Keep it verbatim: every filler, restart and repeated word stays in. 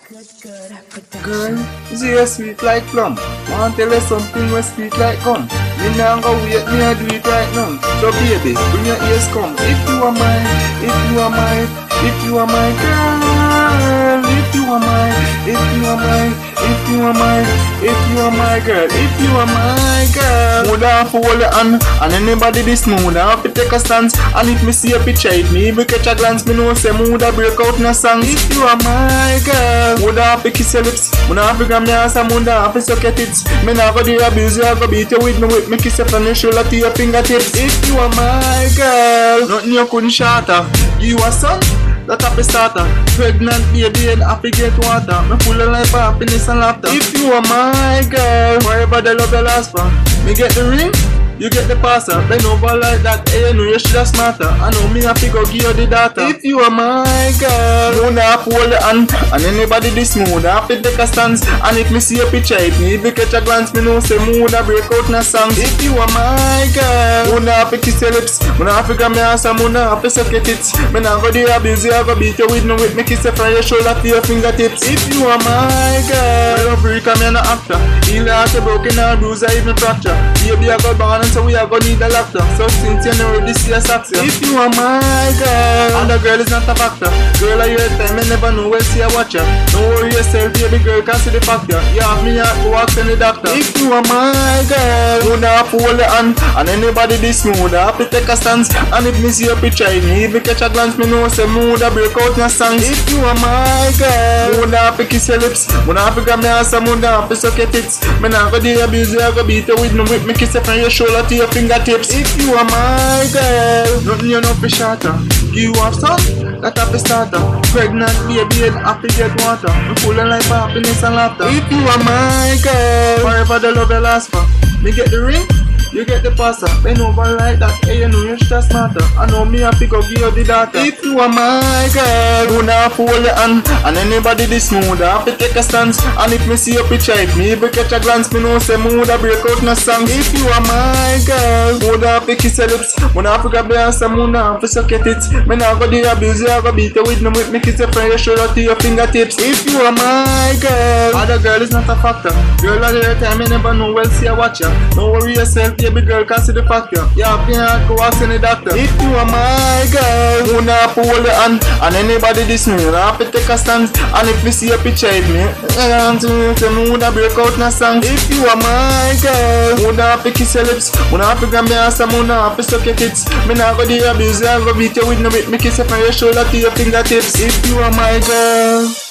Girl, is you sweet like plum? Want tell you something was sweet like gum? Me nah go wait, me I do it right now. So baby, bring your ears come. If you are mine, if you are mine, if you are my girl, if you are mine, if you are mine, if you are mine, if you are my girl, if you are my girl. Would I have to hold your hand, and anybody this mood I have to take a stance. And if me see a picture, it me even catch a glance, me know say mood I break out in a song. If you are my girl, would I have to kiss your lips? Would I have to grab your ass and would I have to suck your tits? Me nah go do abuse you, I go beat you with me whip. Me kiss you from your shoulder to your fingertips. If you are my girl, nothing you couldn't shatter. You a son, that happy starter. Pregnant baby and happy get water. Me full of life, happiness and laughter. If you are my girl, forever the love you last for. Me get the ring, you get the passer. Bend over like that, hey, you know you should have smarter. I know me have to go give you the data. If you are my girl, you know have to hold your hand. And anybody this mood, I have to take a stance. And if me see a picture, if me even catch a glance, me know say mood I break out in a song. If you are my girl, you know have to kiss your lips. You know have to grab your ass and you know have to suck your tits. Me nah go do abuse you, I go beat you with me whip. Me kiss you from your shoulder to your fingertips. If you are my girl, I love you, come here no actor. Heal your heart, you broken or bruise or even fracture. Baby I go born so we are gonna need a doctor. So since you know this year sucks you. If you are my girl, and the girl is not a factor. Girl are your time, I never know where see a watcher. Don't worry yourself, baby girl, can see the factor. You have me out to walk in the doctor. If you are my girl, you know have to hold your hand. And anybody this mood, I have to take a stance. And if me see a picture, me even catch a glance, me know say mood I break out in a song. If you are my girl, you know have to kiss your lips. You know have to grab me ass and you know have to suck your tits. Me nah go do abuse you, I go beat you with me whip. Me kiss you from your shoulder to your fingertips. If you are my girl, nothing you know for shatter. You have son, that happy starter. Pregnant baby and happy get water. Me full of life, happiness and laughter. If you are my girl, forever the love you last for. Me get the ring, you get the passer. Bend over like that, hey, you know you should have smarter. I know me have to go give you the data. If you are my girl, you know have to hold your hand. And anybody this mood, I have to take a stance. And if me see a picture, if me even catch a glance, me know say mood I break out in a song. If you are my girl, would I have to kiss your lips? Would I have to grab your ass and would I have to suck your tits? Me nah go do abuse you, I go beat you with me whip. Me kiss you from your shoulder to your fingertips. If you are my girl, other girl is not a factor. Girl at the time, you never know well, see a watcher. Don't worry yourself, baby girl, can see the factor. You have to go ask any doctor. If you are my girl, you know have to hold your hand. And anybody this me, you have to take a stance. And if me see a picture of me, you would have break out in a song. If you are my girl, you have to kiss your lips. You have to grab me ass and you have to suck your tits. Me nah go do abuse you, I go beat you with me whip. Me kiss you from your shoulder to your fingertips. If you are my girl.